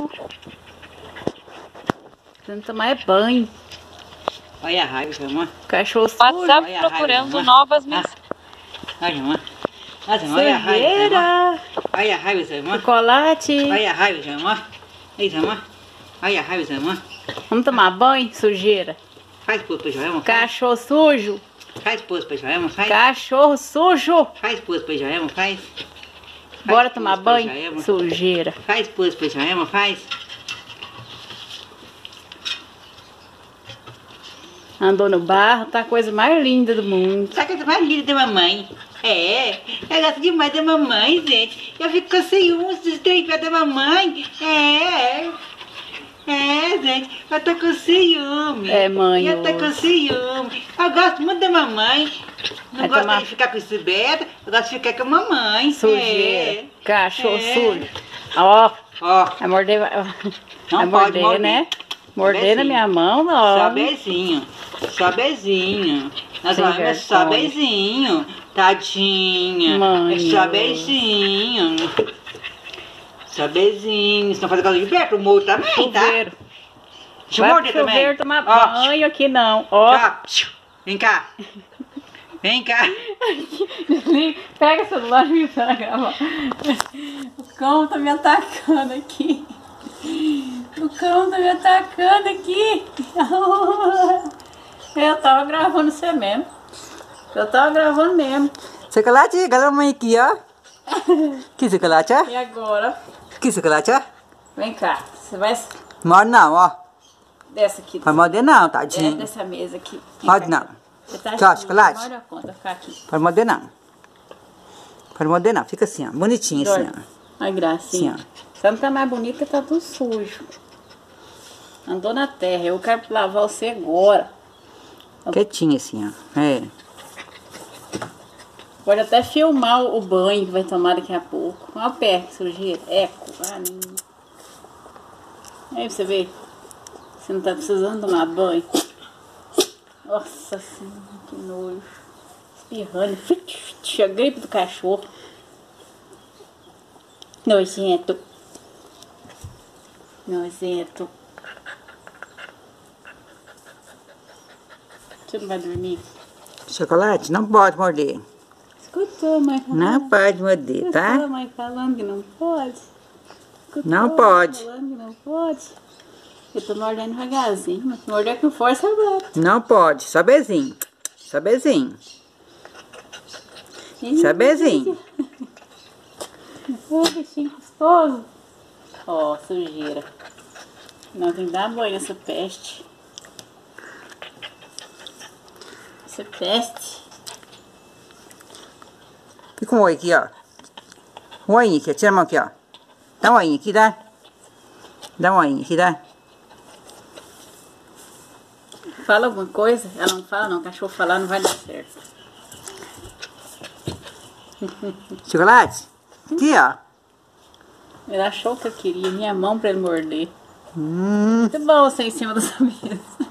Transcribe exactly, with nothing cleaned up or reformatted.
não. Precisando tomar é banho. Olha a raiva, irmã. Cachorro sujo. WhatsApp procurando novas mensagens. Olha, irmã. Nossa, irmã, olha a raiva, irmã. Olha a raiva, irmã. Chocolate. Olha a raiva, irmã. Eita, irmã. Olha a raiva, irmã. Vamos tomar banho, sujeira. Faz pose pra Joelma. Cachorro sujo. Faz pose pra Joelma, faz. Cachorro sujo. Faz pose pra Joelma, faz. Bora tomar banho, sujeira. Faz pose pra Joelma, faz. Andou no barro, tá a coisa mais linda do mundo. Sabe a coisa mais linda da mamãe? É, eu gosto demais da mamãe, gente. Eu fico com ciúmes dos três pés da mamãe. É, é, gente. Eu tô com ciúme. É, mãe. Eu tô com ciúme. Eu gosto muito da mamãe. Não Vai gosto tomar... de ficar com esse beta. Eu gosto de ficar com a mamãe. Sujeira. É. Cachorro É. sujo. Ó, Ó, vai morder, vai não morder, pode morder, né? Morder na minha mão, ó. Só beijinho. Só beijinho. Nós Sem vamos é só vergonha. beijinho. Tadinha. Mãe, É só eu- beijinho. Só beijinho. Você não faz aquela de pé pro morro também, tá? Chuveiro. Deixa eu Vai morder pro chuveiro também. tomar Ó, banho aqui não, ó. cá. Vem cá. Vem cá. Pega o celular e me pra gravar. O cão tá me atacando aqui. O cão tá me atacando aqui. Eu tava gravando você mesmo. Eu tava gravando mesmo. Chocolate, galera, mãe aqui, ó. Que chocolate, ó? E agora? Que chocolate, ó? Vem cá. Você vai Morde não, ó. dessa aqui. Vai morder não, É, tadinho. dessa mesa aqui. Vem Morde cá. não. Você tá Tchau, assim, chocolate. Olha a conta, ficar aqui. Pode morder não. Pode morder não. Fica assim, ó. Bonitinho assim, Dorme. ó. Ai, gracinha. Assim, Você não tá mais bonita, tá tudo sujo. Andou na terra. Eu quero lavar você agora. Quietinho assim, ó. É. Pode até filmar o banho que vai tomar daqui a pouco. Olha o pé, que sujeira. Eco. Ah, não. Aí você vê. Você não tá precisando tomar banho. Nossa senhora, que nojo. Espirrando. A gripe do cachorro. Nojento. Nojento. Você não vai dormir? Chocolate, não pode morder. Escutou, mãe falando. Não pode morder, Escutou tá? a mãe falando que não pode. Escutou Não a mãe pode. falando que não pode. Eu tô mordendo devagarzinho, mas se morder com força agora. Não pode. Só beijinho. Só beijinho. Só beijinho. Ô, bichinho gostoso. Ó, sujeira. Não tem que dar banho nessa peste. Essa peste. Fica um oi aqui, ó. Um oi aqui, ó. Tira a mão aqui, ó. Dá um oi aqui, dá? Dá um oi aqui, dá? Fala alguma coisa? Ela não fala não. O cachorro falar não vai dar certo. Chocolate? Aqui, ó. Ele achou que eu queria minha mão pra ele morder. Hum. Muito bom você em cima dessa mesa.